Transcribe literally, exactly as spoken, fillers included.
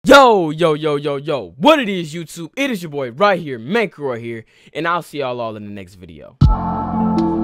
Yo, yo, yo, yo, yo, what it is, YouTube? It is your boy right here, Maker right here, and I'll see y'all all in the next video.